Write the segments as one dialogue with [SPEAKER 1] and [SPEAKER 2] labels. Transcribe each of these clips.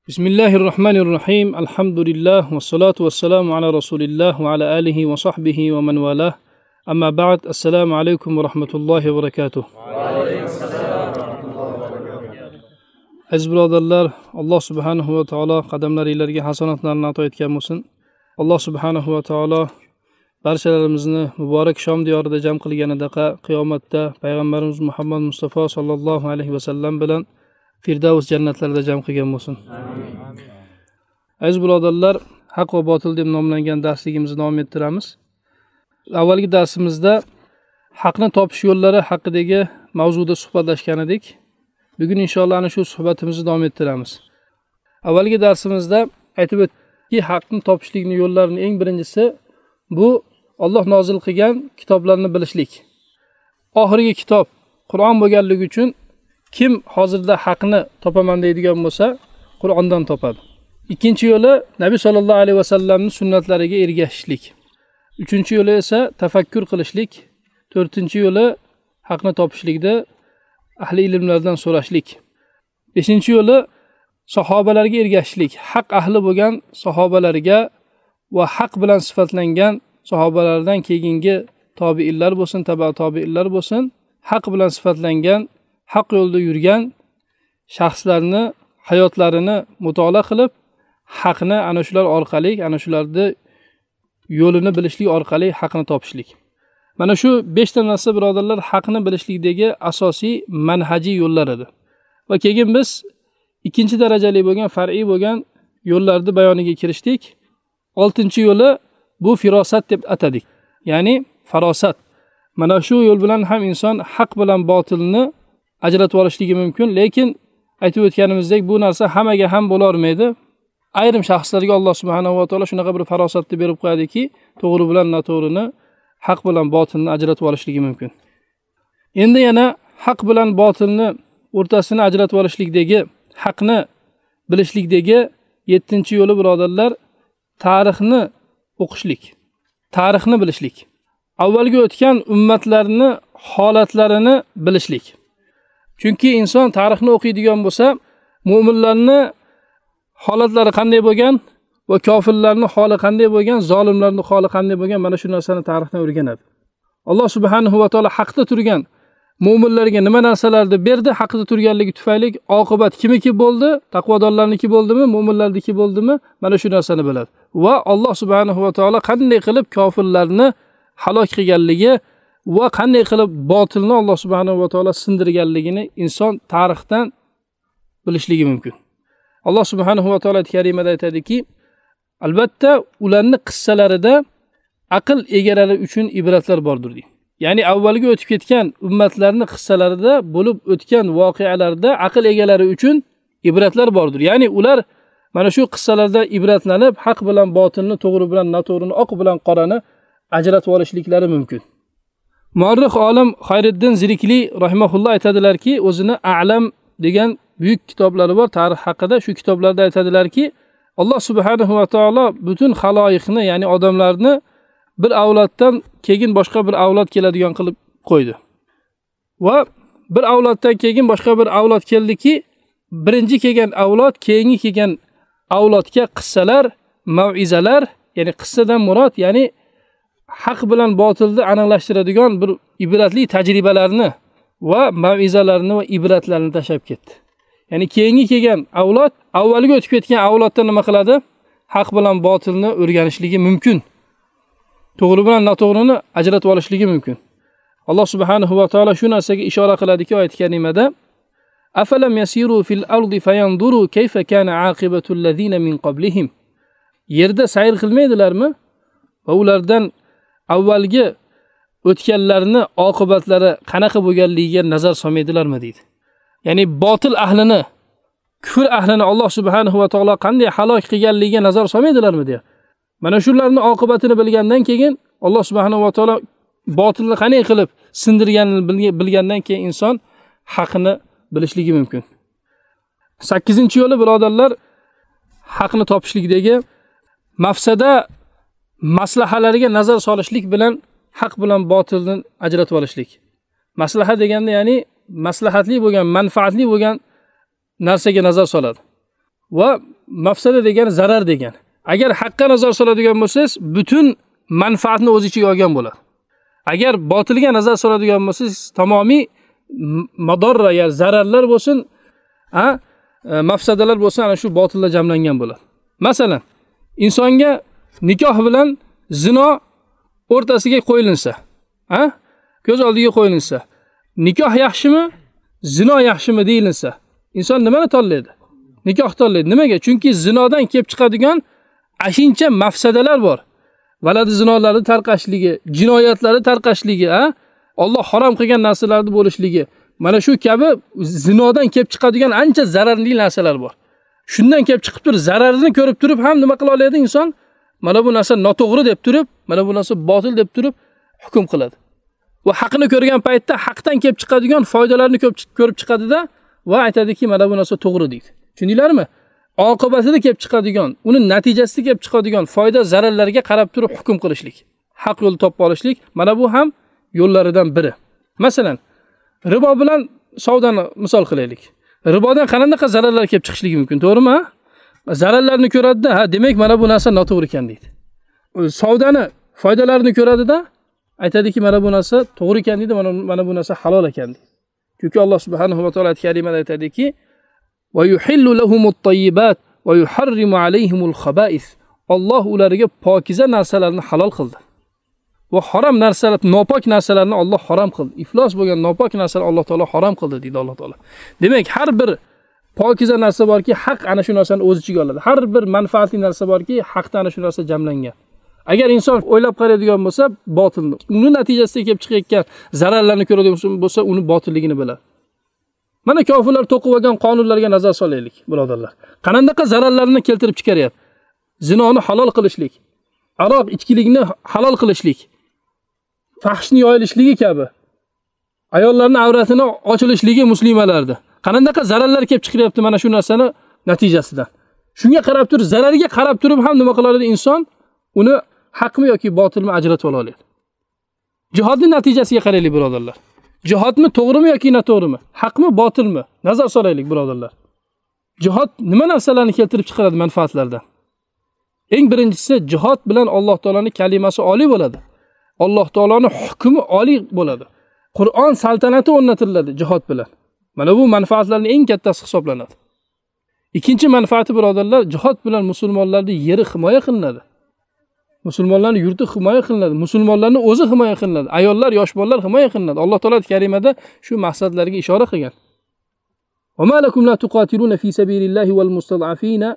[SPEAKER 1] Bismillahirrahmanirrahim. Alhamdulillah ve salatu ve selamu ala Resulillah ve ala alihi ve sahbihi ve men valah. Amma ba'd. Assalamu alaikum ve rahmetullahi ve berekatuh. Aziz birodarlar, Alloh subhanahu va taolo qadamlaringizga hasanatlarni ato etgan bo'lsin. Alloh subhanahu va taolo barchalarimizni muborak Shom diyorida jam qilganidaqa qiyomatda payg'ambarimiz Muhammad Mustafa sallallohu alayhi va sallam bilan Firdavs jannatlarida jam qilgan bo'lsin. Aziz birodarlar, haq va botil deb nomlangan darsligimizni davom ettiramiz. Avvalgi darsimizda haqni topish yo'llari haqidagi mavzuda suhbatlashgan edik. Bugun inshaalloh ana shu suhbatimizni davom ettiramiz. Avvalgi darsimizda aytib o'tdikki, haqni topishlikning yo'llarining eng birinchisi bu Alloh nozil qilgan kitoblarni bilishlik. Oxirgi kitob Qur'on bo'lganligi uchun kim hozirda haqni topaman deydigan bo'lsa, Qur'ondan topadi. Ikkinchi yo'li Nabiy sallallohu alayhi va sallamning sunnatlariga ergashishlik. Uchinchi yo'li esa tafakkur qilishlik. To'rtinchi yo'li haqni topishlikda ahli ilmlardan so'rashlik. Beshinchi yo'li sahobalarga ergashishlik. Haq ahli bo'lgan sahobalarga va haq bilan sifatlangan sahobalardan keyingi tobiinlar bo'lsin, taba tobiinlar bo'lsin, haq bilan sifatlangan, haq yo'lda yurgan shaxslarni hayotlarini mutolaa qilib, haqni ana shular orqali, ana shularni yo'lini bilishlik orqali haqni topishlik. Mana shu 5 ta narsa birodarlar haqni bilishlikdagi asosiy manhajiy yo'llar edi. Va keyin biz ikkinchi darajali bo'lgan, far'iy bo'lgan yo'llarni bayoniga kirishdik. 6-chi yo'li bu firosat deb atadik. Ya'ni farosat. Mana shu yo'l bilan ham inson haq bilan botilni ajratib olishligi mumkin, lekin aytib o'tganimizdek bu narsa hammaga ham bo'la olmaydi. Ayrim shaxslarga Alloh subhanahu va taolo shunaqa bir farosatni berib qo'yadiki, to'g'ri bilan noto'g'rini, haq bilan botilni ajratib olishligi mumkin. Endi yana haq bilan botilni o'rtasini ajratib olishlikdagi, haqni bilishlikdagi 7-chi yo'li birodarlar tarixni o'qishlik, tarixni bilishlik. Avvalgi o'tgan ummatlarni holatlarini bilishlik. Chunki inson tarixni o'qiydigan bo'lsa, mu'minlarni holatlari qanday bo'lgan va kofirlarning holi qanday bo'lgan, zolimlarning holi qanday bo'lgan, mana shu narsani tarixdan o'rganadi. Alloh subhanahu va taolo haqda turgan mu'minlarga nima narsalarni berdi, haqda turganligi tufayli oqibat kimiki bo'ldi, taqvodorlarniki bo'ldimi, mu'minlarniki bo'ldimi, mana shu narsani biladi. Va Alloh subhanahu va taolo qanday qilib kofirlarni halok qilganligi va qanday qilib botilni Alloh subhanahu va taolo sindirganligini inson tarixdan bilishligi mumkin. Alloh subhanahu va taolo karimada aytadiki, albatta ularning qissalarida aql egalari uchun ibratlar bordir deydi. Ya'ni avvalgi o'tib ketgan ummatlarning qissalarida bo'lib o'tgan voqealarda aql egalari uchun ibratlar bordir. Ya'ni ular mana shu qissalarda ibratlanib, haq bilan botilni, to'g'ri bilan noto'g'rini, oq bilan qorani ajratib olishliklari mumkin. Muarrix olim Xayriddin Zirikli rahimahulloh aytadilarki, o'zini A'lam degan buyuk kitoblari bor tarix haqida. Shu kitoblarda aytadilarki, Alloh subhanahu va taolo butun xaloyiqni, ya'ni odamlarni bir avloddan keyin boshqa bir avlod keladigan qilib qo'ydi. Va bir avloddan keyin boshqa bir avlod keldiki, birinchi kelgan avlod keyingi kelgan avlodga qissalar, mau'izalar, ya'ni qissadan murod, ya'ni haq bilan botilni aniqlashtiradigan bir ibratli tajribalarni va mau'izalarni va ibratlarni tashab ketdi. Ya'ni keyingi kelgan avlod avvalgi o'tib ketgan avlodda nima qiladi? Haq bilan botilni o'rganishligi mumkin. To'g'ri bilan noto'g'rini ajratib olishligi mumkin. Alloh subhanahu va taolo shu narsaga ishora qiladiki, oyat karimada: "Afalam yasiru fil ardi fayanzuru kayfa kana aqibatu allazina min qablihim." Yerda sayr qilmaydilarmi? Va ulardan avvalgi o'tganlarni oqibatlari qanaqa bo'lganligiga nazar solmaydilarmi deydi. Ya'ni botil ahlini, kufr ahlini Alloh subhanahu va taolo qanday halok qilganligiga nazar solmaydilarmi deya. Mana shularning oqibatini bilgandan keyin Alloh subhanahu va taolo botilni qanday qilib sindirganini bilgandan keyin inson haqni bilishligi mumkin. 8-chi yo'li birodarlar haqni topishlikdagi mafsada maslahalariga nazar solishlik bilan haq bilan botilni ajratib olishlik. Maslaha deganda ya'ni maslahatli bo'lgan, manfaatli bo'lgan narsaga nazar soladi. Va mafsada degani zarar degani. Agar haqqa nazar soladigan bo'lsangiz, butun manfaatni o'z ichiga olgan bo'ladi. Agar botilga nazar soladigan bo'lsangiz, tamomiy madorra, ya'ni zararlar bo'lsin, mafsadalar bo'lsin, ana shu botilda jamlangan bo'ladi. Masalan, insonga nikoh bilan zino o'rtasiga qo'yilinsa, ko'z oldiga qo'yilinsa, nikoh yaxshimi, zino yaxshimi deyilinsa, inson nimani tanlaydi? Nikoh tanlaydi. Nimaga? Chunki zinodan kelib chiqadigan ashincha mafsadalar bor. Valadi zinolarni tarqashligi, jinoyatlari tarqashligi, Alloh harom qilgan narsalarni bo'lishligi, mana shu kabi zinodan kelib chiqadigan ancha zararli narsalar bor. Shundan kelib chiqib turib, zararini ko'rib turib ham nima qila oladi inson? Mana bu narsa noto'g'ri deb turib, mana bu narsa botil deb turib hukm qiladi. Va haqni ko'rgan paytda haqdan kelib chiqadigan foydalarni ko'rib chiqadi-da va aytadiki, mana bu narsa to'g'ri deydi. Tushundinglarmi? Oqibatida kelib chiqadigan, uni natijasida kelib chiqadigan foyda zararlarga qarab turib hukm qilishlik, haq yo'lni topib olishlik, mana bu ham yo'llaridan biri. Masalan, ribo bilan savdoni misol qilaylik. Ribodan qanday zararlar kelib chiqishligi mumkin, to'g'rimi? Zararlarni ko'radi-da, demak mana bu narsa noto'g'ri ekan deydi. Savdoni foydalarini ko'radi-da, aytadiki, mana bu narsa to'g'ri ekan deydi, mana bu narsa halol ekan deydi. Chunki Alloh subhanahu va taolo aytganida aytadiki, va yuhillu lahumut tayyibat va yuharrimu alayhimul khaba'is. Alloh ularga pokiza narsalarni halol qildi. Va harom narsalar, nopok narsalarni Alloh harom qildi. Iflos bo'lgan nopok narsalarni Alloh taolo harom qildi deydi Alloh taolo. Demak, har bir pokiza narsa borki, haq ana shu narsani o'z ichiga oladi. Har bir manfaatli narsa borki, haqda ana shu narsa jamlangan. Agar inson o'ylab qaraydigan bo'lsa, botilni, uni natijasida kelib chiqayotgan zararlarni ko'radigan bo'lsa, uni botilligini biladi. Mana kofirlar to'qib olgan qonunlarga nazar solaylik, birodarlar. Qanday zararlarni keltirib chiqaryapti? Zinoni halol qilishlik, aroq ichkilikni halol qilishlik, fahshni yoyilishligi kabi, ayollarning avratini ochilishligi muslimalarda. Qanday zararlar kelib chiqaryapti mana shu narsani natijasidan. Shunga qarab turib, zarariga qarab turib ham nima qiladi inson? Uni haqmi yoki botilmi ajratib ola oladi. Jihodning natijasiga qaraylik, birodarlar. Jihodmi to'g'rimi yoki noto'g'rimi? Haqmi, botilmi? Nazar solaylik, birodarlar. Jihod nima narsalarni keltirib chiqaradi manfaatlardan? Eng birinchisi, jihod bilan Alloh taolaning kalimasi oliy bo'ladi. Alloh taolaning hukmi oliy bo'ladi. Qur'on saltanati o'rnatiladi jihod bilan. Mana bu manfaatlarning eng kattasi hisoblanadi. Ikkinchi manfaati, birodarlar, jihod bilan musulmonlarning yeri himoya qilinadi. Musulmonlarning yurti himoya qilinadi. Musulmonlarning o'zi himoya qilinadi. Ayollar, yosh bolalar himoya qilinadi. Alloh taolo karimada shu maqsadlarga ishora qilgan. Va ma lakum la tuqatiluna fi sabilillahi wal mustad'afina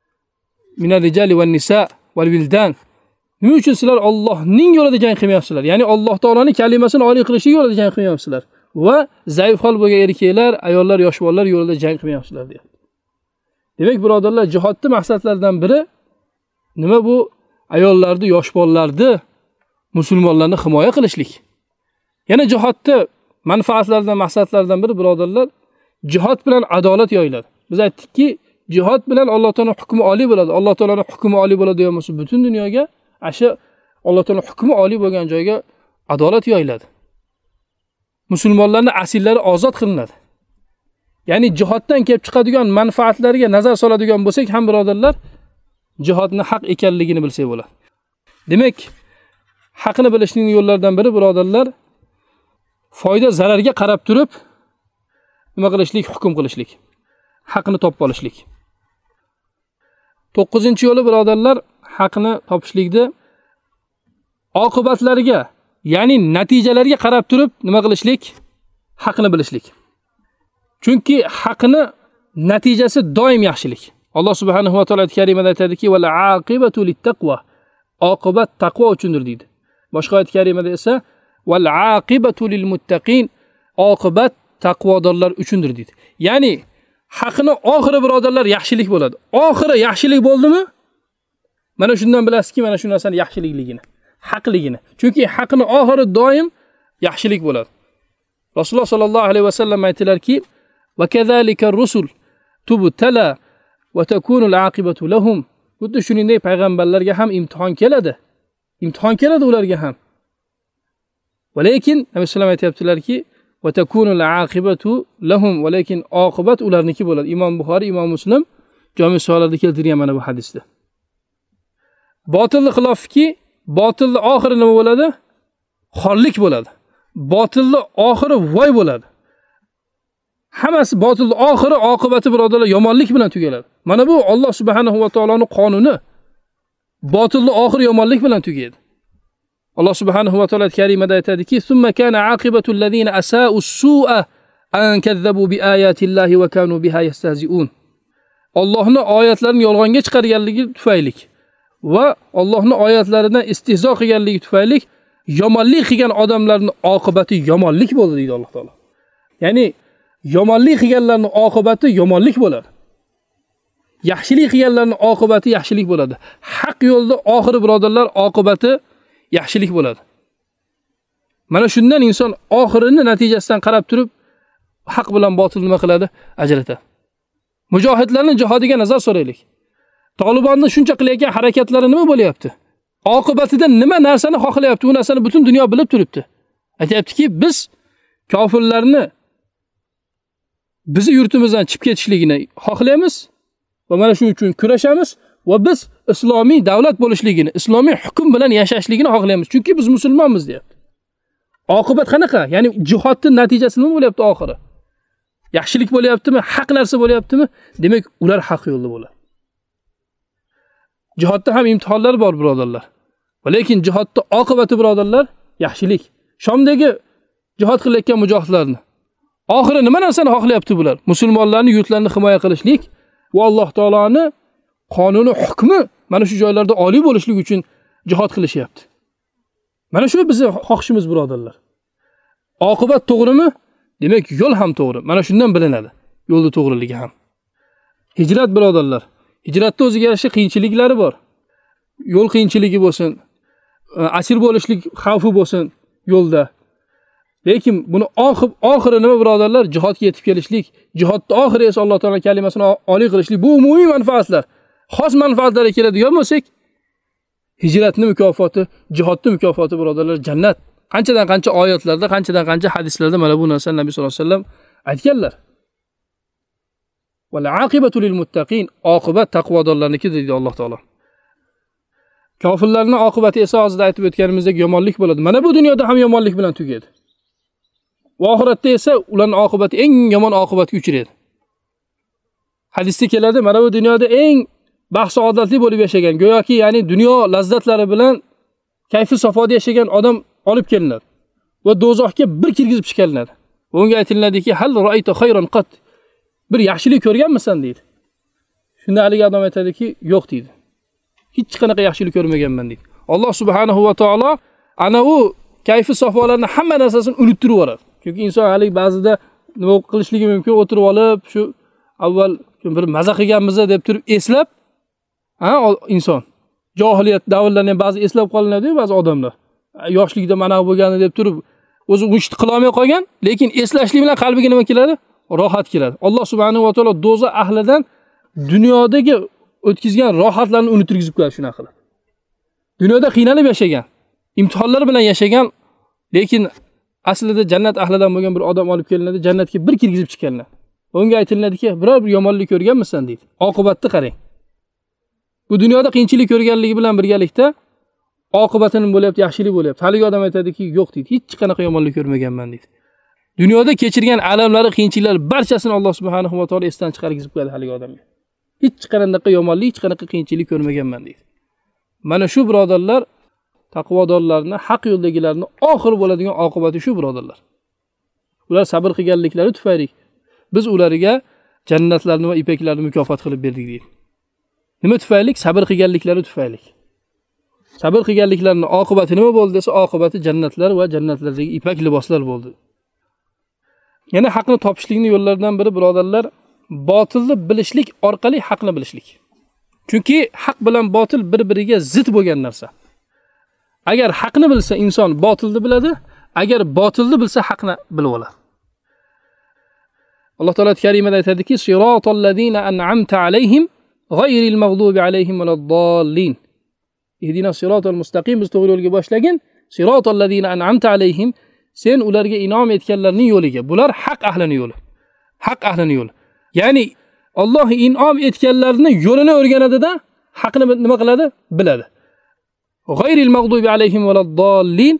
[SPEAKER 1] min ar-rijali wan nisa wal wildan. Nima uchun sizlar Allohning yo'lida jang qilmayapsizlar? Ya'ni Alloh taolaning kalimasini oliy qilishlik yo'lida jang qilmayapsizlar va zaif hol bo'lgan erkaklar, ayollar, yosh bolalar yo'lida jang qilmayapsizlar deyapti. Demak, birodarlar, jihodning maqsadlaridan biri nima bu? Ayollarni, yosh bolalarni, musulmonlarni himoya qilishlik. Yana jihodning manfaatlaridan, maqsadlaridan biri, birodarlar, jihod bilan adolat yoyiladi. Biz aytdikki, jihod bilan Alloh taolaning hukmi oliy bo'ladi. Alloh taolaning hukmi oliy bo'ladi degan bo'lsa, butun dunyoga asha Alloh taolaning hukmi oliy bo'lgan joyga adolat yoyiladi. Musulmonlarning asillari ozod qilinadi. Ya'ni jihoddan kelib chiqadigan manfaatlarga nazar soladigan bo'lsak ham, birodarlar, jihodni haq ekanligini bilsak bo'ladi. Demak, haqni bilishning yo'llaridan biri, birodarlar, foyda zararga qarab turib nima qilishlik, hukm qilishlik, haqni topib olishlik. 9-yo'li, birodarlar, haqni topishlikda oqibatlariga, ya'ni natijalarga qarab turib nima qilishlik, haqni bilishlik. Chunki haqni natijasi doim yaxshilik. Alloh subhanahu va taolo karimada aytadiki, "Val aqibatu lit-taqwa." Oqibat taqvo uchundir deydi. Boshqa oyat karimada esa "Val aqibatu lil-muttaqin." Oqibat taqvodorlar uchundir deydi. Ya'ni haqni oxiri, birodarlar, yaxshilik bo'ladi. Oxiri yaxshilik bo'ldimi? Mana shundan bilasizki, mana shu narsani yaxshilikligini, haqligini. Chunki haqni oxiri doim yaxshilik bo'ladi. Rasululloh sallallohu alayhi va sallam aytdilarki, "Va kazalika ar-rusul tubtala va takunu al-aqibatu lahum." Xuddi shuningdek payg'ambarlarga ham imtihon keladi. Imtihon keladi ularga ham. Va lekin Nabiy sallam aytibdilarki, "Va takunu al-aqibatu lahum." Va lekin oqibat ularniki bo'ladi. Imom Buxoriy, Imom Muslim Jami saholarda keltirgan mana bu hadisda. Botilni xilofiki, botilni oxiri nima bo'ladi? Xorlik bo'ladi. Botilni oxiri voy bo'ladi. Hammasi botilni oxiri oqibati birodarlar yomonlik bilan tugaladi. Mana bu Alloh subhanahu va taoloning qonuni. Botilni oxiri yomonlik bilan tugaydi. Alloh subhanahu va taolo karimada aytadiki: "Summa kana aqibatul ladina asa'u su'a an kazzabu bi ayatillahi va kanu biha yastahzi'un." Allohning oyatlarini yolg'onga chiqarganligi tufayli va Allohning oyatlaridan istihzo qilganligi tufayli yomonlik qilgan odamlarning oqibati yomonlik bo'ldi deydi Alloh taolo. Ya'ni yomonlik qilganlarning oqibati yomonlik bo'ladi. Yaxshilik qilganlarning oqibati yaxshilik bo'ladi. Haq yo'lda oxiri birodarlar oqibati yaxshilik bo'ladi. Mana shundan inson oxirini natijasidan qarab turib haq bilan botil nima qiladi? Ajratadi. Mujohidlarning jihodiga nazar so'raylik. Tolibonning shuncha qilayotgan harakatlari nima bo'lyapti? Oqibatida nima narsani xohlayapti? Bu narsani butun dunyo bilib turibdi. Aytayaptiki, biz kofirlarni bizi yurtimizdan chiqib ketishligini xohlaymiz va mana shu uchun kurashamiz va biz islomiy davlat bo'lishligini, islomiy hukm bilan yashashligini xohlaymiz. Chunki biz musulmonmiz deyapti. Oqibat qanaqa? Ya'ni jihodning natijasi nima bo'lyapti oxiri? Yaxshilik bo'lyaptimi? Haq narsa bo'lyaptimi? Demak, ular haq yo'lda bo'ladi. Jihodda ham imtihonlar bor birodarlar. Lekin jihodda oqibati birodarlar yaxshilik. Shomdagi jihod qilayotgan mujohidlarni oxiri nima narsani xohlayapti bular? Musulmonlarning yurtlarini himoya qilishlik va Alloh taoloning qonuni, hukmi mana shu joylarda oliy bo'lishlik uchun jihod qilishyapti. Mana shu bizning xohishimiz birodarlar. Oqibat to'g'rimi? Demak, yo'l ham to'g'ri. Mana shundan bilinadi. Yo'lning to'g'riligi ham. Hijrat birodarlar. Hijratda o'ziga yarasha qiyinchiliklari bor. Yo'l qiyinchiligi bo'lsin, asir bo'lishlik xavfi bo'lsin yo'lda. Lekin buni oxiri nima birodarlar? Jihodga yetib kelishlik, jihodda oxiri esa Alloh taolo kalimasini oliy qilishlik. Bu umumiy manfaatlar. Xos manfaatlarga keladigan bo'lsak, hijratning mukofoti, jihodning mukofoti birodarlar jannat. Qanchadan qancha oyatlarda, qanchadan qancha hadislarda mana bu narsani Nabiy sollallohu alayhi vasallam aytganlar. Wal aqibatu lil muttaqin, oqibat taqvodorlarniki dedi Alloh taolo. Kofirlarning oqibati esa hozir aytib o'tganimizdek yomonlik bo'ladi. Mana bu dunyoda ham yomonlik bilan tugaydi. Va oxiratda esa ularning oqibati eng yomon oqibatga uchraydi. Hadisda keladi, mana bu dunyoda eng baxt saodatli bo'lib yashagan, go'yoki ya'ni dunyo lazzatlari bilan kayfi safoda yashagan odam olib kelinadi va do'zaxga bir kirgizib chiqariladi. Unga aytiladiki, "Hal ra'ayta khayran qat?" Bir yaxshilik ko'rganmisan deydi. Shunda haligi odam aytadiki, "Yo'q" deydi. Hech qanaqa yaxshilik ko'rmaganman deydi. Alloh subhanahu va taolo ana u kayfi safolarni hamma narsasini unuttirib yuboradi. Chunki inson hali ba'zida nima qilishligi mumkin, o'tirib olib, shu avval bir maza qilganmiz deb turib eslab, inson johiliyat davrlarini ham ba'zi eslab qolinadi, ba'zi odamlar. Yoshlikda mana bo'lgani deb turib o'zi uchti qila olmay qolgan, lekin eslashlik bilan qalbiga nima keladi? Rohat keladi. Alloh subhanahu va taolo do'zax ahlidan dunyodagi o'tkazgan rohatlarni unutirgizib qo'yadi shunaqa qilib. Dunyoda qiynalib yashagan, imtihonlar bilan yashagan, lekin aslida jannat ahlidan bo'lgan bir odam olib kelinadi, jannatga bir kirgizib chiqariladi. Unga aytiladiki, biror bir yomonlik ko'rganmisan deydi. Oqibatni qarang. Bu dunyoda qiyinchilik ko'rganligi bilan birgalikda oqibatini bo'lyapti, yaxshilik bo'lyapti. Haligi odam aytadiki, "Yo'q" deydi. Hech qanaqa yomonlik ko'rmaganman deydi. Dunyoda kechirgan alamlari, qiyinchiliklar barchasini Alloh subhanahu va taolo esdan chiqargizib qo'yadi haligi odamga. Hech qanaqa yomonlik, hech qanaqa qiyinchilik ko'rmaganman deydi. Mana shu birodarlar taqvodorlarning, haq yo'ldagilarning oxiri bo'ladigan oqibati shu birodarlar. Ular sabr qilganliklari tufayli biz ularga jannatlarni va ipaklarni mukofot qilib berdik deydi. Nima tufayli? Sabr qilganliklari tufayli. Sabr qilganliklarining oqibati nima bo'ldi desa, oqibati jannatlar va jannatlardagi ipak liboslar bo'ldi. Yana haqni topishlikning yo'llaridan biri birodarlar, botilni bilishlik orqali haqni bilishlik. Chunki haq bilan botil bir-biriga zid bo'lgan narsa. Agar haqni bilsa inson botilni biladi, agar botilni bilsa haqni bilib oladi. Alloh taolo karimada aytadiki, "Siratal ladzina an'amta alayhim g'ayril mag'dubi alayhim valaddallin." Ihdinas siratal mustaqim, biz to'g'ri yo'lga boshlagin. Siratal ladzina an'amta alayhim, sen ularga inom etganlarning yo'liga. Bular haq ahlining yo'li. Haq ahlining yo'li. Ya'ni Alloh in'om etganlarni yo'lini o'rganadi-da, haqni nima qiladi? Biladi. G'ayril mag'dubi alayhim valaddallin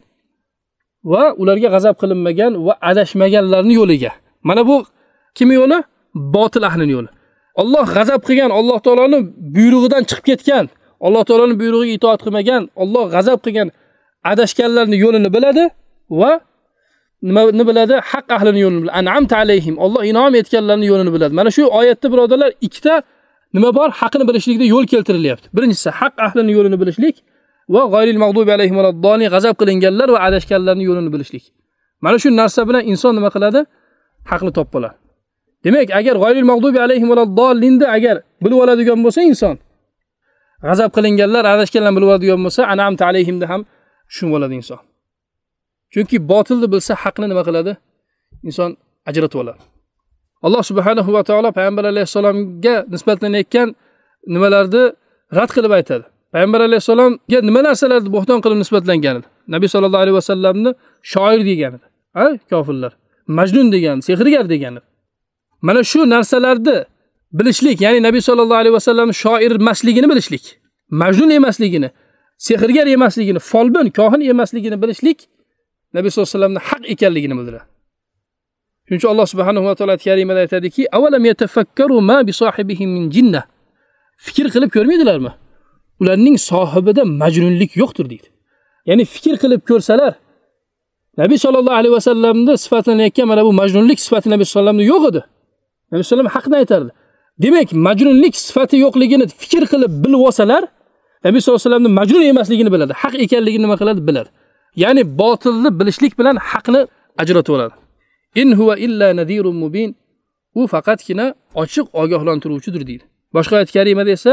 [SPEAKER 1] va ularga g'azab qilinmagan va adashmaganlarning yo'liga. Mana bu kim yo'li? Botil ahlining yo'li. Alloh g'azab qilgan, Alloh taoloning buyrug'idan chiqib ketgan, Alloh taoloning buyrug'iga itoat qilmagan, Alloh g'azab qilgan adashganlarning yo'lini biladi va nima biladi? Haq ahlining yo'lini biladi. An'amta alayhim. Alloh in'om etganlarning yo'lini biladi. Mana shu oyatda birodarlar ikkita nima bor? Haqni bilishlikda yo'l keltirilyapti. Birinchisi haq ahlining yo'lini bilishlik va g'ayril mag'dubi alayhim valaddallin g'azab qilinganlar va adashganlarning yo'lini bilishlik. Mana shu narsa bilan inson nima qiladi? Haqni topib oladi. Demak, agar g'ayril mag'dubi alayhim valaddallinni agar bilib oladigan bo'lsa inson, g'azab qilinganlar, adashganlar bilib oladigan bo'lsa, an'amta alayhimda ham tushunib oladi inson. Chunki botilni bilsa haqni nima qiladi? Inson ajratib oladi. Alloh subhanahu va taolo payg'ambar alayhisolamga nisbatlanayotgan nimalarni rad qilib aytadi. Payg'ambar alayhisolamga nima narsalarni bo'xton qilib nisbatlangan edi? Nabiy sallallohu alayhi vasallamni shoir degan edi. Kofirlar. Majnun degan, sehrgar degan edi. Mana shu narsalarni bilishlik, ya'ni Nabiy sallallohu alayhi vasallam shoir emasligini bilishlik, majnun emasligini, sehrgar emasligini, folbin, kohin emasligini bilishlik Nabiy sallallohu alayhi vasallamning haq ekanligini bildiradi. Shuning uchun Alloh subhanahu va taolo karimada aytadiki: "Avalam yatafakkaru ma bi sahibihim min jinnah." Fikr qilib ko'rmaydilarmi? Ularning sohibida majnunlik yo'qdir deydi. Ya'ni fikr qilib ko'rsalar, Nabiy sallallohu alayhi vasallamning sifatlanayotgan mana bu majnunlik sifati Nabiy sallallohu alayhi vasallamda yo'q edi. Nabiy sallallohu alayhi vasallam haqni aytardi. Demak, majnunlik sifati yo'qligini fikr qilib bilib olsalar, Nabiy sallallohu alayhi vasallamning majnun emasligini biladi, haq ekanligini nima qiladi? Biladi. Ya'ni botilni bilishlik bilan haqni ajratib oladi. In huwa illa nadirun mubin. U faqatgina ochiq ogohlantiruvchidir deydi. Boshqa oyat karimada esa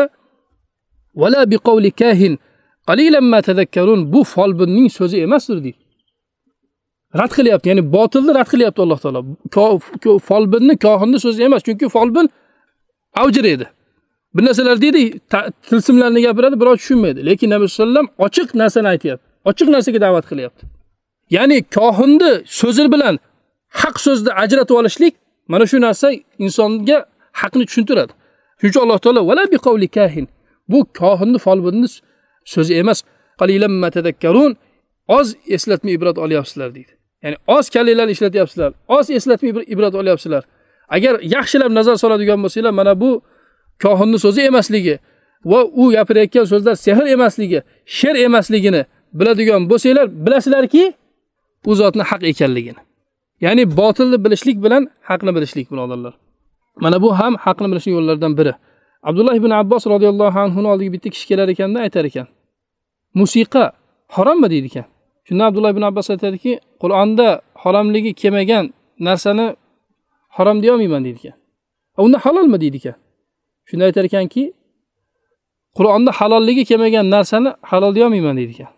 [SPEAKER 1] wala biqawli kahin qalilan ma tadhakkarun. Bu folbinning so'zi emasdir deydi. Rad qilyapti, ya'ni botilni rad qilyapti Alloh taolo. Folbinni, kohinni so'zi emas, chunki folbin avjir edi. Bir narsalar deydi, tilsimlarni gapiradi, biroq tushunmaydi. Lekin Nabiy sollallohu alayhi vasallam ochiq narsani aytayapti. Ochiq narsaga da'vat qilyapti. Ya'ni kohinni so'zi bilan haq so'zni ajratib olishlik, mana shu narsa insonga haqni tushuntiradi. Shuning uchun Alloh taolo wala biqawli kahin. Bu kohinni, folbinni so'zi emas. Qalilan ma tadhakkarun. Oz eslatma ibrat olyapsizlar deydi. Ya'ni oz kalinglarni ishlatyapsizlar. Oz eslatma ibrat olyapsizlar. Agar yaxshilab nazar soladigan bo'lsanglar, mana bu kohinni so'zi emasligi va u gapirayotgan so'zlar sehr emasligi, she'r emasligini biladigan bo'lsanglar, bilasizlarki, u zotning haq ekanligini. Ya'ni botilni bilishlik bilan haqni bilishlik birodarlar. Mana bu ham haqni bilishning yo'llaridan biri. Abdullah ibn Abbos radhiyallohu anhu oldiga bitta kishi kelar ekanda aytar ekan. Musiqa harommi deydi ekan. Shunda Abdullah ibn Abbos aytadiki, Qur'onda haromligi kelmagan narsani harom deya olmayman deydi ekan. Unda halolmi deydi ekan. Shunda aytar ekanki, Qur'onda halolligi kelmagan narsani halol deya olmayman deydi ekan.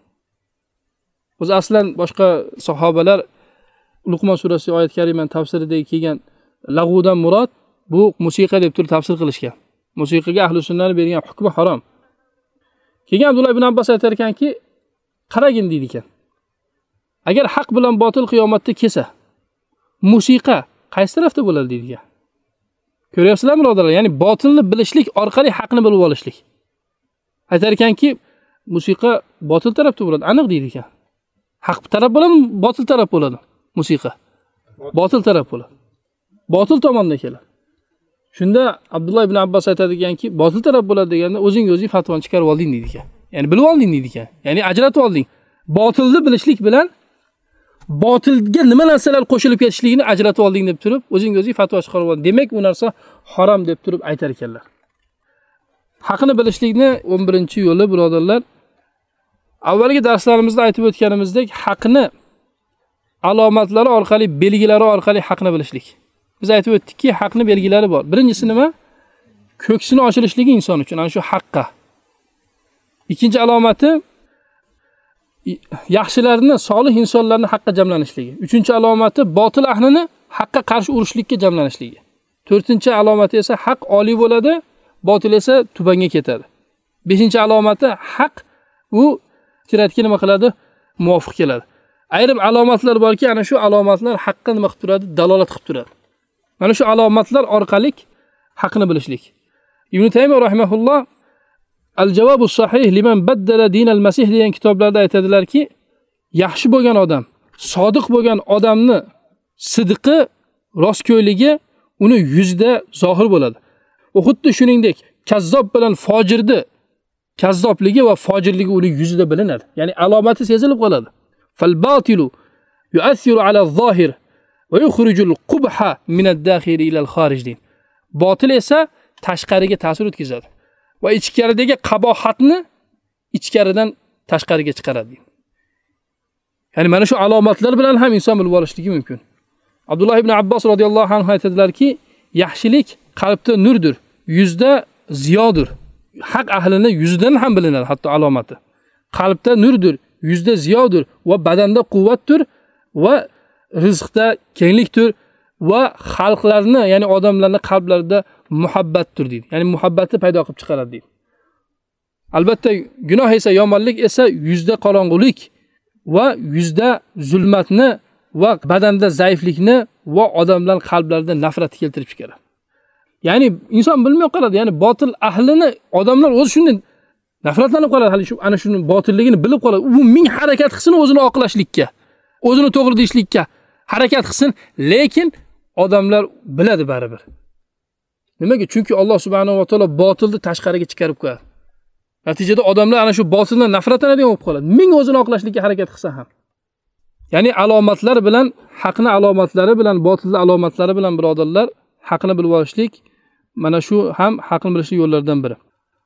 [SPEAKER 1] O'zi aslan boshqa sahobalar Luqmon surasi oyat karimaning tafsiridagi kelgan lag'udan murod bu musiqa deb turib tafsir qilishgan. Musiqaga ahli sunnatning bergan hukmi harom. Keyin Abdullah ibn Abbos aytar ekanki, qaragin deydi ekan. Agar haq bilan botil qiyomatda kelsa, musiqa qaysi tarafda bo'ladi deydi ekan. Ko'ryapsizlarmi birodarlar? Ya'ni botilni bilishlik orqali haqni bilib olishlik. Aytar ekanki, musiqa botil tarafda bo'ladi, aniq deydi ekan. Haq taraf bo'ladimi, botil taraf bo'ladi? Musiqa botil taraf bo'ladi. Botil tomondan keladi. Shunda Abdullah ibn Abbos aytadiganki, botil taraf bo'ladi deganda o'zing fatvoni chiqarib olding deydi ekan. Ya'ni bilib olding deydi ekan. Ya'ni ajratib olding. Botilni bilishlik bilan botilga nima narsalar qo'shilib ketishligini ajratib olding deb turib, o'zing fatvo chiqarib olding. Demak, u narsa harom deb turib aytar ekanlar. Haqni bilishlikni 11-yo'li birodarlar, avvalgi darslarimizda aytib o'tganimizdek, haqni alomatlari orqali, belgilari orqali haqni bilishlik. Biz aytib o'tdikki, haqni belgilari bor. Birinchisi nima? Ko'ksini ochilishligi inson uchun, ana shu haqqa. Ikkinchi alomati yaxshilarni, solih insonlarni haqqa jamlanishligi. Uchinchi alomati botil ahlini haqqa qarshi urishlikka jamlanishligi. To'rtinchi alomati esa haq oliy bo'ladi, botil esa tubanga ketadi. Beshinchi alomati haq u tiratga nima qiladi? Muvofiq keladi. Ayrim alomatlar borki, ana shu alomatlar haqqa nima qilib turadi? Dalolat qilib turadi. Mana shu alomatlar orqali haqni bilishlik. Ibn Taymiyo rahimahulloh Al-Javobus Sahih liman baddala dinal Masih degan kitoblarda aytadilarki, yaxshi bo'lgan odam, sodiq bo'lgan odamni sidqi, rostgo'yligi uni yuzda zohir bo'ladi. Va xuddi shuningdek, kazzob bilan fojirni kazzobligi va fojirligi uni yuzida bilinadi. Ya'ni alomati sezilib qoladi. Fal batilu yu'athiru ala az-zohir va yukhrijul qubha min ad-dakhil ila al-kharij din. Botil esa tashqariga ta'sir o'tkazadi va ichkaridagi qabohatni ichkaridan tashqariga chiqaradi. Ya'ni mana shu alomatlar bilan ham inson bilib olishligi mumkin. Abdullah ibn Abbos radhiyallohu anhu aytadilarki, yaxshilik qalbda nurdir, yuzda ziyodir. Haq ahlini yuzidan ham bilinadi hatto alomati. Qalbda nurdir, yuzda ziyodir va badanda quvvatdir va rizqda kenglikdir va xalqlarni, ya'ni odamlarning qalblarida muhabbatdir deydi. Ya'ni muhabbatni paydo qilib chiqaradi deydi. Albatta, gunoh esa, yomonlik esa yuzda qorong'ulik va yuzda zulmatni va badanda zaiflikni va odamlar qalblarida nafratni keltirib chiqaradi. Ya'ni inson bilmay qoladi. Ya'ni botil ahlini odamlar o'zi shunday nafratlanib qoladi. Hali shu ana shuni botilligini bilib qoladi. U ming harakat qilsin o'zini oqlashlikka, o'zini to'g'ri deyishlikka harakat qilsin, lekin odamlar biladi baribir. Nimaga? Chunki Alloh subhanahu va taolo botilni tashqariga chiqarib qo'yadi. Natijada odamlar ana shu botildan nafratlanadigan bo'lib qoladi. Ming o'zini oqlashlikka harakat qilsa ham. Ya'ni alomatlar bilan, haqni alomatlari bilan, botilning alomatlari bilan birodarlar, haqni bilib olishlik mana shu ham haqni bilishlik yo'llaridan biri.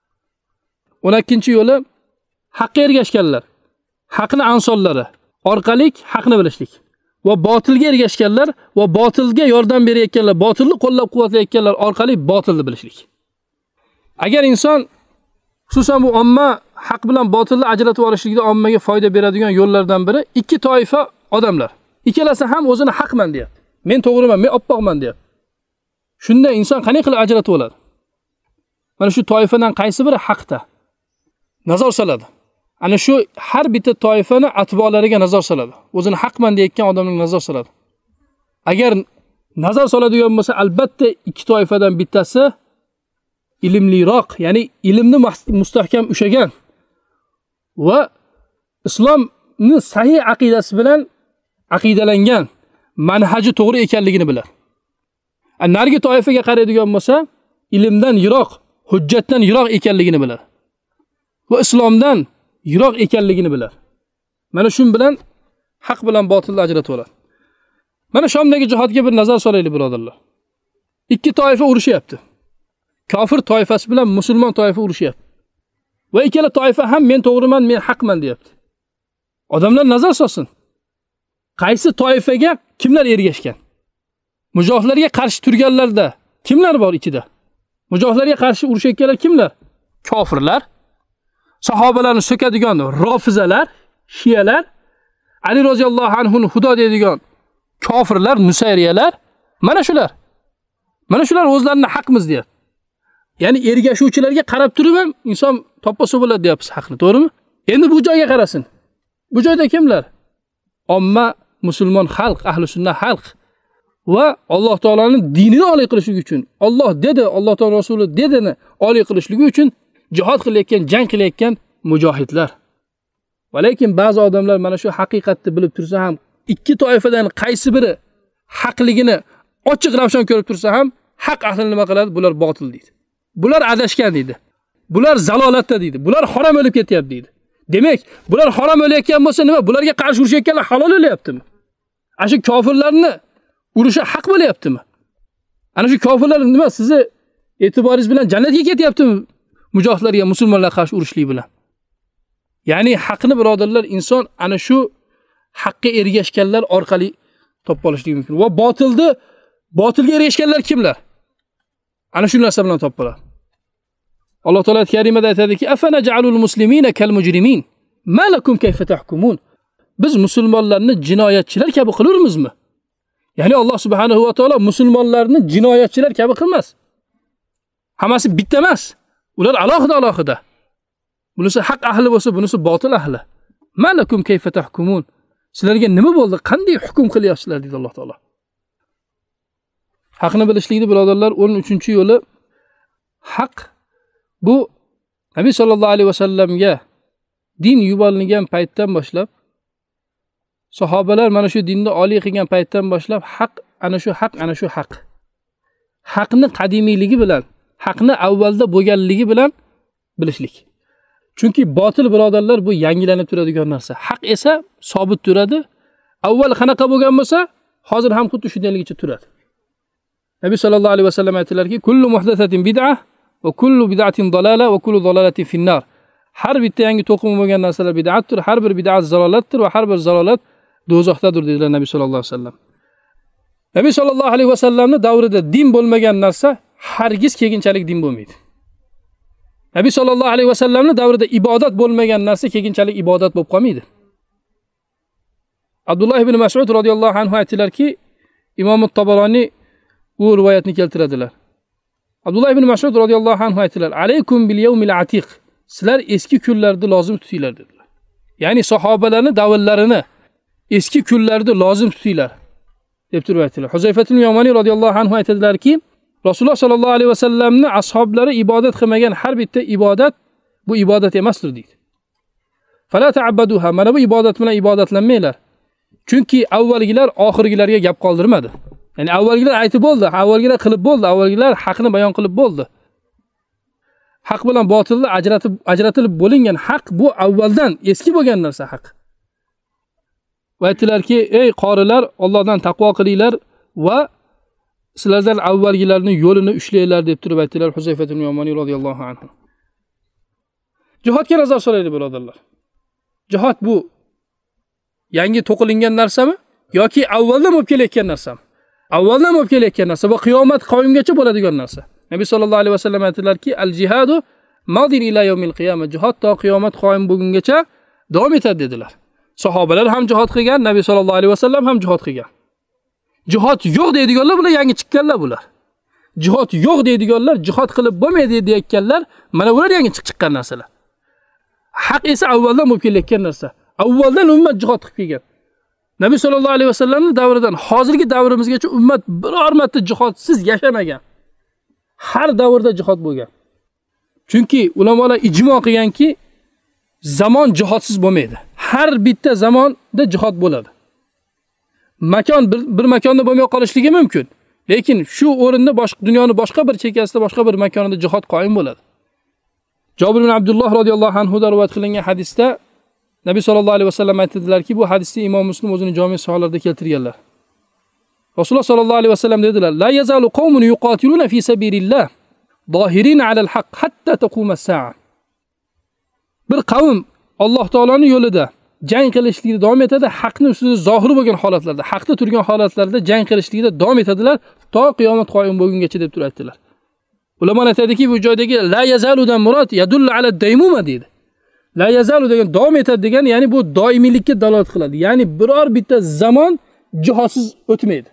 [SPEAKER 1] 12-yo'li haqqa ergashganlar, haqni ansonlari orqali haqni bilishlik va botilga ergashganlar va botilga yordam berayotganlar, botilni qo'llab-quvvatlayotganlar orqali botilni bilishlik. Agar inson xususan bu omma haq bilan botilni ajratib olishlikda ommaga foyda beradigan yo'llardan biri ikki toifa odamlar. Ikkalasi ham o'zini haqman deyapti. Men to'g'riman, men oppoqman deyapti. Shunda inson qanday qilib ajratib oladi? Mana shu toifadan qaysi biri haqda? Nazar soladi. Ana shu har bitta toifani atbolariga nazar soladi. O'zini haqman deyotgan odamning nazar soladi. Agar nazar soladigan bo'lsa, albatta ikki toifadan bittasi ilmliroq, ya'ni ilmni mustahkam ushagan va islomni sahih aqidasi bilan aqidalangan, manhaji to'g'ri ekanligini bilar. Narigi toifaga qaraydigan bo'lsa, ilmdan yiroq, hujjatdan yiroq ekanligini bilar va islomdan yiroq ekanligini bilar. Mana shun bilan haq bilan botilni ajratib oladi. Mana Shomdagi jihodga bir nazar solaylik birodarlar. Ikki toifa urushyapti. Kofir toifasi bilan musulmon toifa urushyapti. Va ikkala toifa ham men to'g'riman, men haqman deyapti. Odamlar nazar solsin. Qaysi toifaga kimlar ergashgan? Mujohidlarga qarshi turganlarda kimlar bor ichida? Mujohidlarga qarshi urushayotganlar kimlar? Kofirlar, sahobalarni so'kadigan rofizalar, shiyalar, Ali roziyallohu anhuni xudo deydigan kofirlar, nusayriyalar, mana shular. Mana shular o'zlarini haqmiz deyapti. Ya'ni ergashuvchilarga qarab turib ham inson toppa bo'ladi deyapsiz haqni, to'g'rimi? Endi bu joyga qarasin. Bu joyda kimlar? Omma musulmon xalq, ahli sunnah xalq va Alloh taolaning dinini oliy qilishligi uchun, Alloh dedi, Alloh taolo rasuli dedini oliy qilishligi uchun jihad qilayotgan, jang qilayotgan mujohidlar. Va lekin ba'zi odamlar mana shu haqiqatni bilib tursa ham, ikki toifadan qaysi biri haqligini ochiq ravshan ko'rib tursa ham, haq ahlini nima qiladi? Bular botil deydi. Bular adashgan deydi. Bular zalolatda deydi. Bular harom o'lib ketyapti deydi. Demak, bular harom o'layotgan bo'lsa nima? Bularga qarshi urushayotganlar halol o'layaptimi? Ana shu kofirlarni urushi haq bo'layaptimi? Ana shu kofirlar nima sizni e'tiboringiz bilan jannatga ketyaptimi? Mujohidlarga, musulmonlarga qarshi urushlik bilan. Ya'ni haqni birodarlar inson ana shu haqqa ergashganlar orqali topib olishligi mumkin. Va botilga ergashganlar kimlar? Ana shu narsa bilan topib oladi. Alloh taolo karimada aytadiki: "Afana ja'alul muslimina kal mujrimin, ma lakum kayfa tahkumun?" Biz musulmonlarni jinoyatchilar kabi qilavermizmi? Ya'ni Alloh subhanahu va taolo musulmonlarni jinoyatchilar kabi qilmas. Hammasi bitta emas. Ular alohida. Bunisi haq ahli bo'lsa, bunisi botil ahli. Ma lakum kayfa tahkumun? Sizlarga nima bo'ldi? Qanday hukm qilyapsizlar deydi Alloh taolo. Haqni bilishlikni birodarlar 13-yo'li Haq bu Nabiy sallallohu alayhi vasallamga din yuborilgan paytdan boshlab, sahobalar mana shu dinni oliy qilgan paytdan boshlab haq ana shu haq, ana shu haq. Haqni qadimiyligi bilan, haqni avvalda bo'lganligi bilan bilishlik. Chunki botil birodarlar bu yangilanib turadigan narsa. Haq esa sobit turadi. Avval qanaqa bo'lgan bo'lsa, hozir ham xuddi shundayligicha turadi. Nabiy sallallohu alayhi vasallam aytdilarki, kullu muhdathatin bid'ah va kullu bid'atin dalala va kullu dalalatin finnar. Har bitta yangi to'qim bo'lgan narsalar bid'atdir, har bir bid'at zalolatdir va har bir zalolat do'zaxdadir dedilar Nabiy sallallohu alayhi vasallam. Nabiy sallallohu alayhi vasallamning davrida din bo'lmagan narsa hargiz keyinchalik din bo'lmaydi. Nabiy sallallohu alayhi vasallamning davrida ibodat bo'lmagan narsa keyinchalik ibodat bo'lib qolmaydi. Abdullah ibn Mas'ud radhiyallohu anhu aytdilarki, Imom at-Tabarani bu rivoyatni keltiradilar. Abdullah ibn Mas'ud radhiyallohu anhu aytdilar: "Alaykum bil yawmil atiq." Sizlar eski kunlarni lozim tutinglar dedilar. Ya'ni sahobalarning davrlarini eski kunlarda lozim tutinglar deb turib aytdilar. Huzayfatul Yamani radhiyallohu anhu aytadilarki, Rasululloh sallallohu alayhi vasallamning ashablari ibodat qilmagan har bitta ibodat bu ibodat emasdir deydi. Fala ta'abbaduha, mana bu ibodat bilan ibodatlanmanglar. Chunki avvalgilar oxirgilarga gap qoldirmadi. Ya'ni avvalgilar aytib bo'ldi, avvalgilar qilib bo'ldi, avvalgilar haqni bayon qilib bo'ldi. Haq bilan botilni ajratilib bo'lingan haq bu avvaldan eski bo'lgan narsa haq. Va aytdilarki, ey qorilar, Allohdan taqvo qilinglar va sizlardan avvalgilarning yo'lini ushlanglar deb turib aytdilar Huzayfa ibn Yamani radhiyallohu anhu. Jihodga nazar solaylik birodarlar. Jihod bu yangi to'qilingan narsami yoki avvaldan bo'lib kelayotgan narsami? Avvaldan bo'lib kelayotgan narsa va qiyomat qoyimgacha bo'ladigan narsa. Nabiy sallallohu alayhi vasallam aytdilarki, al-jihadu madin ila yawmil qiyamah. Jihod to qiyomat qoyim bo'lgungacha davom etadi dedilar. Sahobalar ham jihod qilgan, Nabiy sallallohu alayhi vasallam ham jihod qilgan. Jihod yo'q deydiganlar bular yangi chiqqanlar bular. Jihod yo'q deydiganlar, jihod qilib bo'lmaydi deyotganlar, mana bular yangi chiqqan narsalar. Haq esa avvaldan bo'lib kelayotgan narsa. Avvaldan ummat jihod qilib kelgan. Nabiy sallallohu alayhi vasallamning davridan hozirgi davrimizgacha ummat biror marta jihodsiz yashamagan. Har davrda jihod bo'lgan. Chunki ulamolar ijmo qilganki, zamon jihodsiz bo'lmaydi. Har bitta zamonda jihod bo'ladi. Makon bir makonda bo'lmay qolishligi mumkin. Lekin shu o'rinda boshqa dunyoning boshqa bir chekkasida, boshqa bir makonida jihod qoyim bo'ladi. Jabir ibn Abdullah radhiyallohu anhu da rivoyat qilingan hadisda Nabiy sallallohu alayhi vasallam aytdilarki, bu hadisni Imom Muslim o'zining jami' sahihlarida keltirganlar. Rasululloh sallallohu alayhi vasallam dedilar: "La yazalu qawmun yuqatiluna fi sabilillah, zohirin alal haqq hatta taquma as-sa'a." Bir qavm Alloh taolaning yo'lida jang qilishlikda davom etadi, haqni ustida zohir bo'lgan holatlarda, haqda turgan holatlarda jang qilishlikda davom etadilar to qiyomat qoyim bo'lgungacha deb turadilar. Ulamolar aytadiki, bu joydagi la yazaludan murod yadullu ala daymuma deydi. La yazalu degan davom etadi degan, ya'ni bu doimiylikka dalolat qiladi. Ya'ni biror bitta zamon jihodsiz o'tmaydi.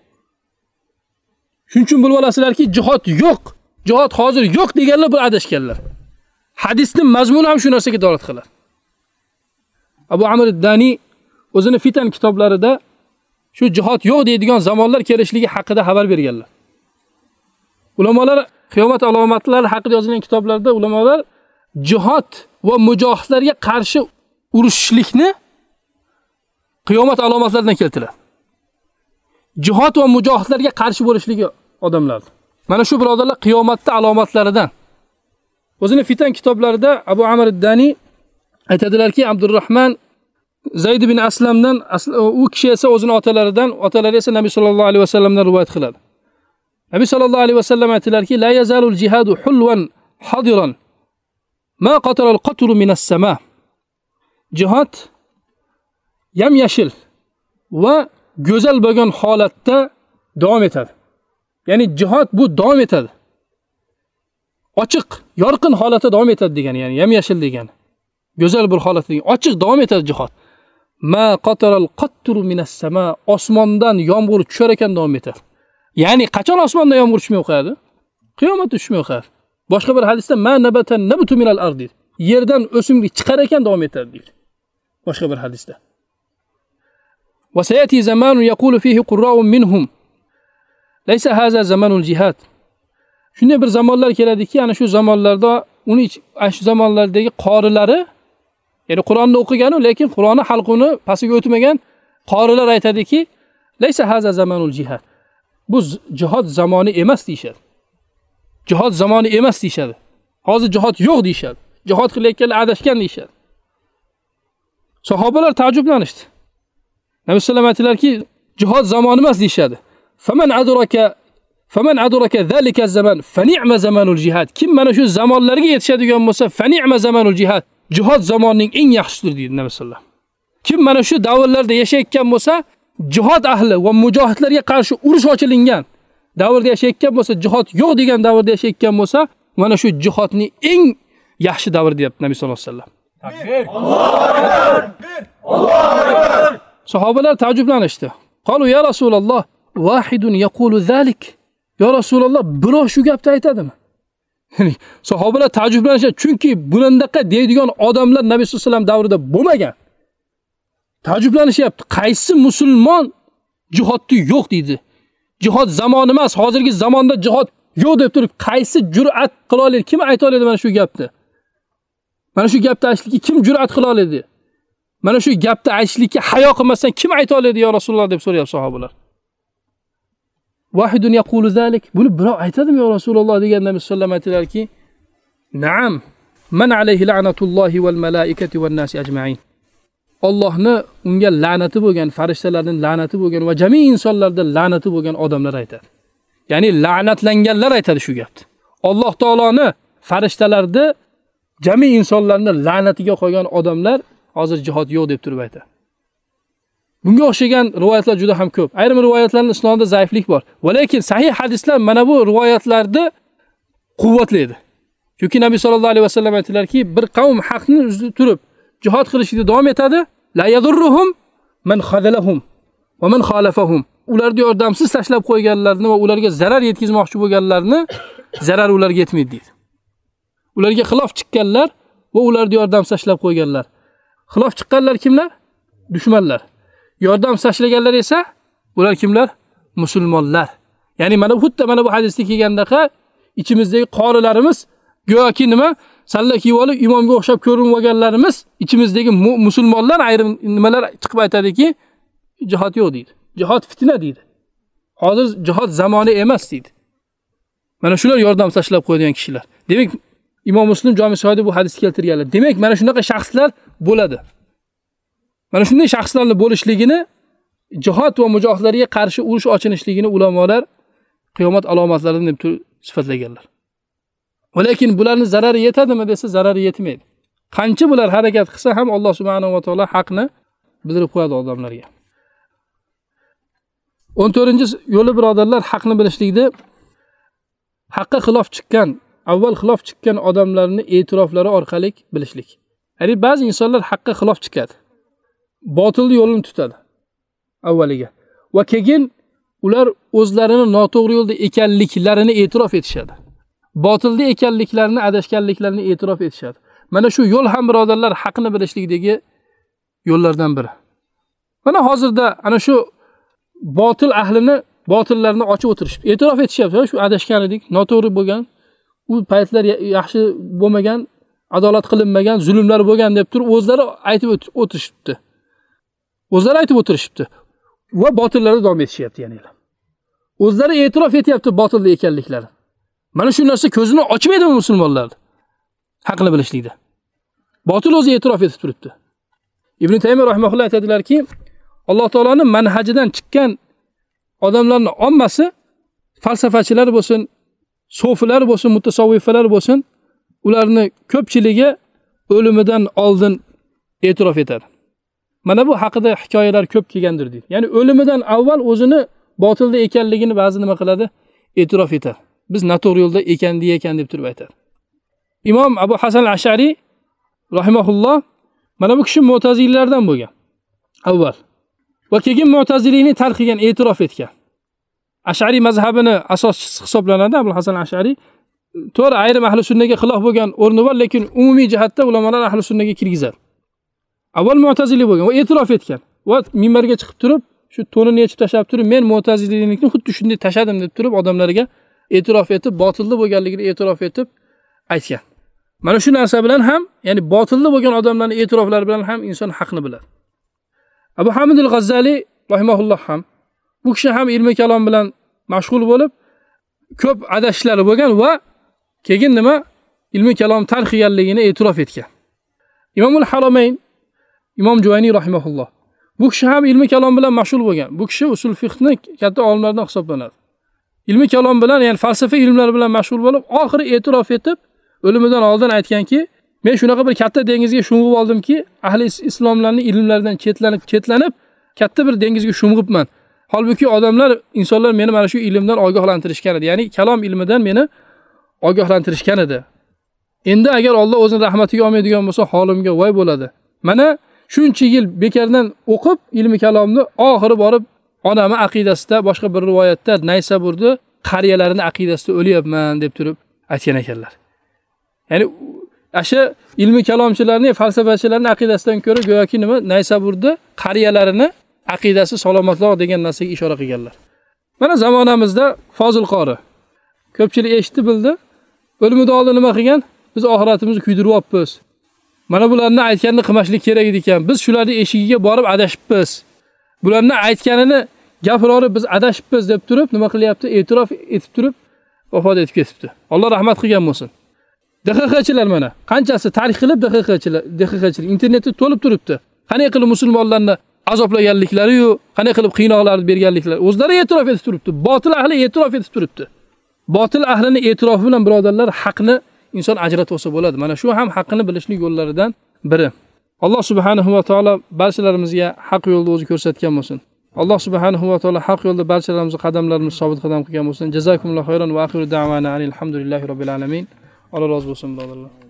[SPEAKER 1] Shuning uchun bilib olasizlarki, jihod yo'q, jihod hozir yo'q deganlar bir adashganlar. Hadisning mazmuni ham shu narsaga dalolat qiladi. Abu Amr ad-Dani o'zining Fitan kitoblarida shu jihod yo'q deydigan zamonlar kelishligi haqida xabar berganlar. Ulamolar qiyomat alomatlari haqida yozilgan kitoblarda ulamolar jihod va mujohidlarga qarshi urushishlikni qiyomat alomatlaridan keltiradi. Jihod va mujohidlarga qarshi bo'lishligi odamlar. Mana shu birodarlar qiyomatning alomatlaridan. O'zining Fitan kitoblarida Abu Amr ad-Dani aytadilarki, Abdurrahman Zayd ibn Aslamdan, u kishi esa o'zining otalaridan, otalari esa Nabiy sallallohu alayhi vasallamdan rivoyat qiladi. Nabiy sallallohu alayhi vasallam aytdilarki, la yazalul jihadu hulwan hadiran ma qatara al-qatru min as-sama. Jihad yam-yashil va go'zal bo'lgan holatda davom etadi. Ya'ni jihad bu davom etadi. Ochiq, yorqin holatda davom etadi degani, ya'ni yam-yashil degani. Go'zal bir holatda, ochiq davom etadi jihad. Ma qataral qatru minas sama, osmondan yomg'ir tushar ekan davom etadi. Ya'ni qachon osmondan yomg'ir tushmay qo'yadi? Qiyomatda tushmay qo'yadi. Boshqa bir hadisda ma nabatan nabtu minal ardi, yerdan o'simlik chiqar ekan davom etadi deydi. Boshqa bir hadisda. Va sayati zamanun yaqulu fihi qurra'un minhum laysa hadha zamanul jihad. Shunday bir zamonlar keladiki, ana shu zamonlarda uni shu zamonlardagi qorilari, ya'ni Qur'onni o'qigan, lekin Qur'onni halqini pasiga o'tmagan qorilar aytadiki, "Laysa haza zamanul jihad." Bu jihad zamoni emas deyshadi. Jihad zamoni emas deyshadi. Hozir jihad yo'q deyshadi. Jihad qilayotganlar adashgan deyshadi. Sahobalar taajjublanishdi. Nabiy sallallohu alayhi vasallam aytdilarki, jihad zamoni emas deyshadi. Faman adraka zalika zaman fa ni'ma zamanul jihad. Kim mana shu zamonlarga yetishadigan bo'lsa, fa ni'ma zamanul jihad. Jihad zamonining eng yaxshisidir deydi Nabiy sallallohu alayhi vasallam. Kim mana shu davrlarda yashayotgan bo'lsa, jihad ahli va mujohidlarga qarshi urush ochilingan davrda yashayotgan bo'lsa, jihad yo'q degan davrda yashayotgan bo'lsa, mana shu jihadning eng yaxshi davri deyapti Nabiy sallallohu alayhi vasallam. Takbir! Allohu akbar! Allohu akbar! Sahobalar taajjublanishdi. Qalu ya Rasululloh, vahidun yaqulu zalik. Ya Rasululloh, birov shu gapni aytadimi? Ya'ni sahobalar taajjublanishdi, chunki bundaqa deydigan odamlar Nabiy sallallohu alayhi vasallam davrida bo'lmagan. Taajjublanishyapti. Qaysi musulmon jihodni yo'q deydi? Jihad zamoni emas, hozirgi zamonda jihad yo'q deb turib, qaysi jur'at qila oladi? Kim ayta oladi mana shu gapni? Mana shu gapni aytishlikka kim jur'at qila oladi? Mana shu gapni aytishlikka hayo qilmasdan kim ayta oladi ya Rasululloh deb so'rayapti sahobalar. Vahidun yaqulu zalik. Buni birov aytadimi ya Rasululloh degan Nabiy sallallohu alayhi vasallam aytdilarki, "Na'am, man alayhi la'natullohi val malaikati wan nasi ajma'in." Allohni unga la'nati bo'lgan, farishtalarning la'nati bo'lgan va jami insonlarning la'nati bo'lgan odamlar aytadi. Ya'ni la'natlanganlar aytadi shu gapni. Alloh taoloni, farishtalarni, jami insonlarni la'natiga qo'ygan odamlar hozir jihad yo'q deb turib aytadi. Bunga o'xshagan rivoyatlar juda ham ko'p. Ayrim rivoyatlarning isnodida zaiflik bor. Va lekin sahih hadislar mana bu rivoyatlarni quvvatlaydi. Chunki Nabiy sallallohu alayhi vasallam aytdilarki, bir qavm haqni uzib turib jihad qilishda davom etadi. La yadurruhum man khadalahum va man khalafahum. Ularni yordamsiz tashlab qo'yganlarni va ularga zarar yetkazmoqchi bo'lganlarni zarar ularga yetmaydi deydi. Ularga xilof chiqqanlar va ularni yordamsiz tashlab qo'yganlar. Xilof chiqqanlar kimlar? Dushmanlar. Yordam tashlaganlar esa ular kimlar? Musulmonlar. Ya'ni mana bu hadisda kelgandaqa ichimizdagi qorilarimiz go'yoki nima? Salla kiyib olib imomga o'xshab ko'rinmaganlarimiz, ichimizdagi musulmonlar ayrim nimalar chiqib aytadiki, jihad yo'q deydi. Jihad fitna deydi. Hozir jihad zamoni emas deydi. Mana shular yordam tashlab qo'ygan kishilar. Demak, Imom Muslim Jami Sahihda bu hadisni keltirganlar. Demak, mana shunaqa shaxslar bo'ladi. Mana shunday shaxslarning bo'lishligini, jihad va mujohidlarga qarshi urush ochilishligini ulamolar qiyomat alomatlari deb sifatlaganlar. Va lekin bularning zarari yetadimi desa, zarari yetmaydi. Qancha bular harakat qilsa ham Alloh subhanahu va taolo haqni bildirib qo'yadi odamlarga. 14-yo'li birodarlar, haqni bilishlikda haqqa xilof chiqqan, avval xilof chiqqan odamlarning e'tiroflari orqali bilishlik. Ya'ni ba'zi insonlar haqqa xilof chiqadi. Botil yo'lini tutadi avvaliga. Va keyin ular o'zlarini noto'g'ri yo'lda ekanliklarini e'tirof etishadi. Botilda ekanliklarini, adashganliklarini e'tirof etishadi. Mana shu yo'l ham birodarlar haqni bilishlikdagi yo'llardan biri. Mana hozirda ana shu botil ahlini, botillarni ochib o'tirishib, e'tirof etishyapti. Shu adashgan edik, noto'g'ri bo'lgan, u paytlar yaxshi bo'lmagan, adolat qilinmagan, zulmlar bo'lgan deb turib o'zlari aytib o'tirishibdi. O'zlari aytib o'tirishibdi va botillarni davom etishyapti yana. O'zlari e'tirof etyapti botilda ekanliklarini. Mana shu narsa ko'zini ochmaydimi musulmonlar? Haqni bilishlikda. Botil o'zi e'tirof etib turibdi. Ibn Taymiy rahimahulloh aytadilarki, Alloh taolaning manhajidan chiqqan odamlarning ommasi, falsafachilar bo'lsin, sofilar bo'lsin, mutasavvifalar bo'lsin, ularni ko'pchiligi o'limidan oldin e'tirof etadi. Mana bu haqida hikoyalar ko'p kelgandir deydi. Ya'ni o'limidan avval o'zini botilda ekanligini ba'zi nima qiladi? E'tirof etadi. Biz noto'g'ri yo'lda ekan deb turib aytadi. Imom Abu Hasan al-Ash'ari rahimahulloh mana bu kishi Mu'tazililardan bo'lgan. Avval va keyin Mu'tazilikni tark qilgan, e'tirof etgan. Ash'ari mazhabini asoschisi hisoblanadi Abu Hasan al-Ash'ari. To'g'ri, ayrim ahli sunnaga xilof bo'lgan o'rni bor, lekin umumiy jihatda ulamolar ahli sunnaga kirgizadi. Avval Mu'tazili bo'lgan va e'tirof etgan. Va minbarga chiqib turib, shu to'nini yechib tashlab turib, men Mu'tazilikni xuddi shunday tashadim deb turib odamlarga e'tirof etib, botilli bo'lganligini e'tirof etib aytgan. Mana shu narsa bilan ham, ya'ni botilli bo'lgan odamlarning e'tiroflari bilan ham inson haqni biladi. Abu Hamid al-G'azzali rahimahulloh ham bu kishi ham ilmi kalom bilan mashg'ul bo'lib, ko'p adashishlari bo'lgan va keyin nima ilmi kalom tarixganligini e'tirof etgan. Imomul Haramayn, Imom Juvayni rahimahulloh bu kishi ham ilmi kalom bilan mashg'ul bo'lgan. Bu kishi usul fiqhni katta olimlardan hisoblanadi. Ilmi kalom bilan, ya'ni falsafa ilmlari bilan mashg'ul bo'lib, oxiri e'tirof etib, o'limidan oldin aytganki, men shunaqa bir katta dengizga sho'ng'ib oldimki, ahli islomlarning ilmlaridan chetlanib, katta bir dengizga sho'ng'ibman. Holbuki odamlar, insonlar meni mana shu ilmdan ogohlantirishgan edi. Ya'ni kalom ilmidan meni ogohlantirishgan edi. Endi agar Alloh o'zining rahmatiga olmaydigan bo'lsa, holimga voy bo'ladi. Mana shuncha yil bekardan o'qib ilmi kalomni oxiri borib onami aqidasida, boshqa bir rivoyatda Naysaburda qariyalarining aqidasida o'lyapman deb turib aytgan ekanlar. Ya'ni asha ilmi kalomchilarning, falsafachilarning aqidasidan ko'ra go'yoki nima Naysaburda qariyalarini aqidasi salomatroq degan narsaga ishora qilganlar. Mana zamonamizda Fozil qori ko'pchilik eshitdi bildi. O'limidan oldin nima qilgan? Biz oxiratimizni kuydiryapmiz. Mana bularni aytganini qilmaslik kerak edi ekan. Biz shularning eshigiga borib adashibmiz. Bularni aytganini gapirib biz adashibmiz deb turib, nima qilyapti? E'tirof etib turib vafot etib ketibdi. Alloh rahmat qilgan bo'lsin. DXXchilar mana qanchasi tarix qilib DXXchilar internetda to'lib turibdi. Qanday qilib musulmonlarni azoblaganliklari yu, qanday qilib qiynoqlarni berganliklari o'zlari e'tirof etib turibdi. Botil ahli e'tirof etib turibdi. Botil ahlining e'tirofi bilan birodarlar haqni inson ajratib olsa bo'ladi. Mana shu ham haqni bilishlik yo'llaridan biri. Alloh subhanahu va taolo barchalarimizga haq yo'lda o'zi ko'rsatgan bo'lsin. Alloh subhanahu va taolo haq yo'lda barchalarimizni qadamlarimizni sobit qadam qilgan bo'lsin. Jazakumullohu xayron va axiru da'vana alhamdulillahi robbil alamin. Alloh rozi bo'lsin birodarlar.